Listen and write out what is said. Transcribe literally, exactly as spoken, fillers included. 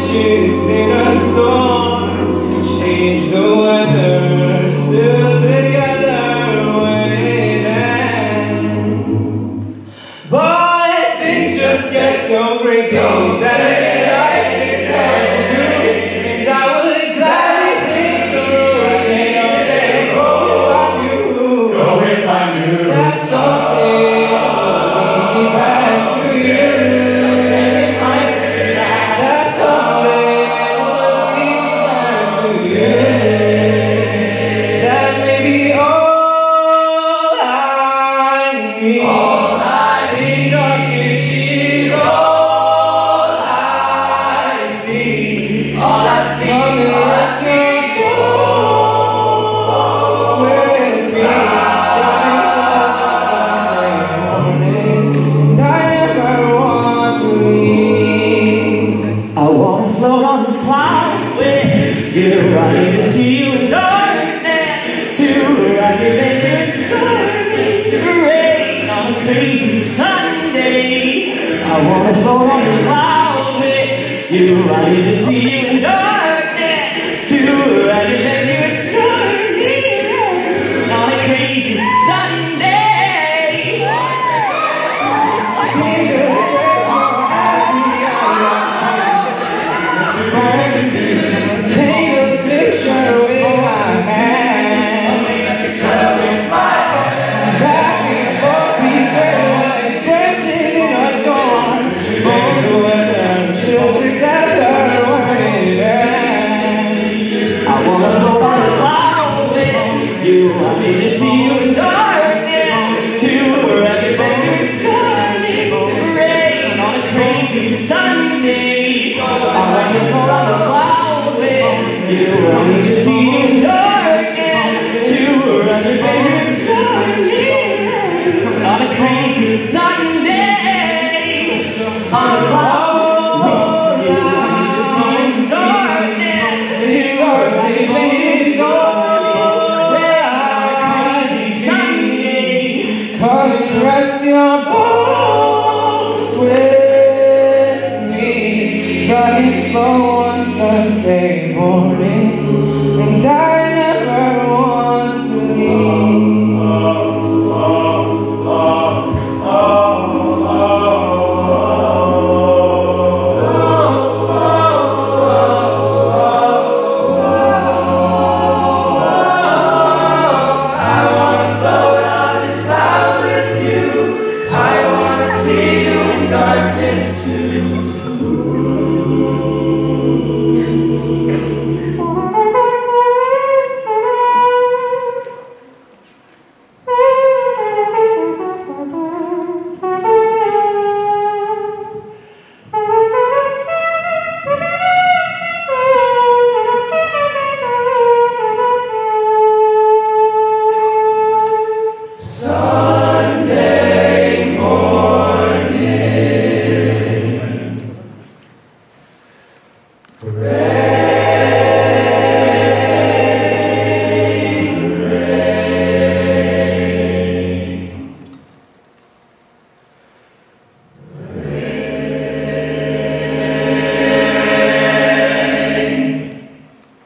wishes in a storm, change the weather, still together when it ends. But things just get so crazy that I decide to do, and I would gladly think away all day. Go if I knew, go if I knew that someday I'll be back to you. That someday I'll be back to you. That may be all I need. All I need, darkness, she's all I see. All I see, all I see. With me, and I never want to leave. I wanna float on this cloud with you. I need to see you in darkness, to ride your adventure and start the rain on a crazy Sunday. I wanna float on this cloud with you. I need to see you in darkness, to ride your adventure and start the rain on a crazy Sunday. Paint a picture with my hands. Packing for pieces, branches in a storm, bones of weather, still together when it ends. I wanna float on this cloud with you. I need to see you in darkness, to ride your adventure and start the rain on a crazy Sunday. I wanna float on this cloud with you. I need to see you in darkness, to ride your adventure and start the rain on a crazy Sunday. On this cloud with you. I need to see you in darkness, to ride your adventure and start Come rest your bones with me. Driving slow on Sunday morning, and I never want to leave. I wanna float on this cloud with you. I wanna see you in darkness too. Sunday morning,